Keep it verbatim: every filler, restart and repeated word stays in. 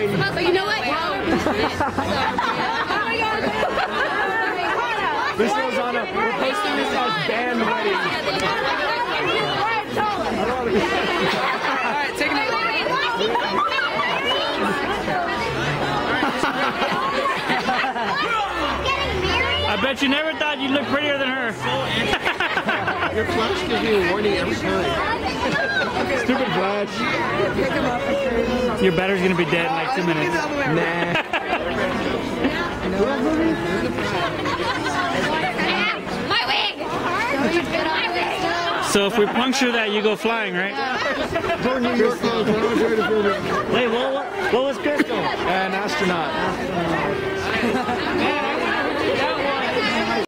wedding. But you know what? This goes on a, we're posting this as band wedding. Alright, take it. I bet you never thought you'd look prettier than her. Your flash gives you a warning every time. Stupid flash. Your battery's gonna be dead in like two minutes. Nah. My wig! So if we puncture that, you go flying, right? Go New York, folks. I don't try to film it. Hey, what, what, what was Crystal? An astronaut.